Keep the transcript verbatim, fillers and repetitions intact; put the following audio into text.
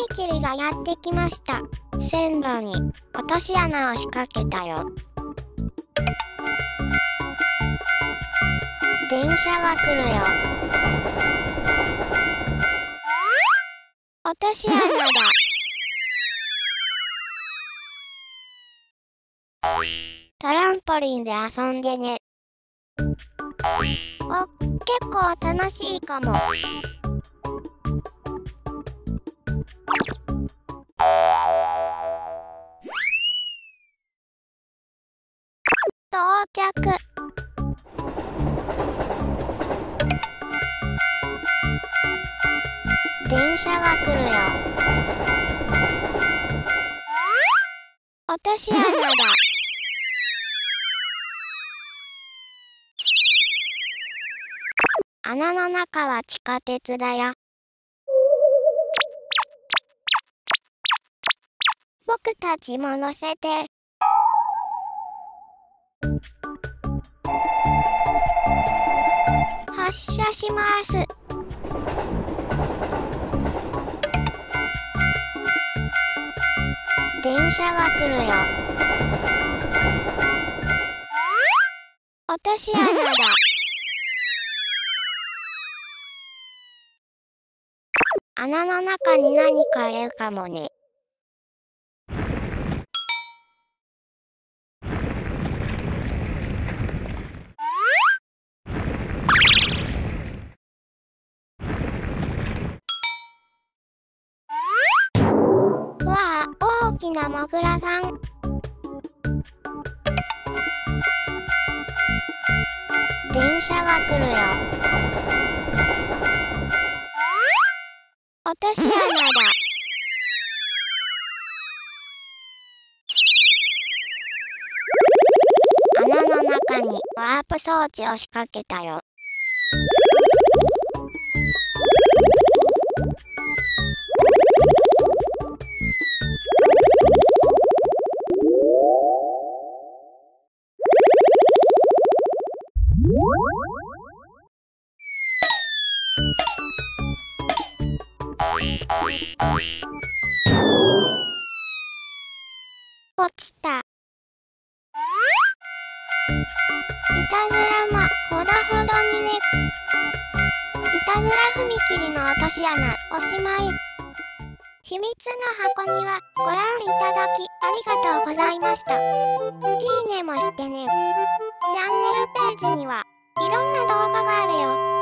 切がやってきました。線路に落とし穴を仕掛けたよ。電車が来るよ。落とし穴だ。トランポリンで遊んでね。お、結構楽しいかも。到着。電車が来るよ。落とし穴だ。穴の中は地下鉄だよ。僕たちも乗せて。発車します。電車が来るよ。落とし穴だ。穴の中に何かいるかもね。わあ、大きなモグラさん。電車が来るよ。落とし穴だ。穴の中にワープ装置を仕掛けたよ。落ちた。いたずらもほどほどにね。いたずら踏切の落とし穴、おしまい。秘密の箱庭、ご覧いただきありがとうございました。いいねもしてね。チャンネルページにはいろんな動画があるよ。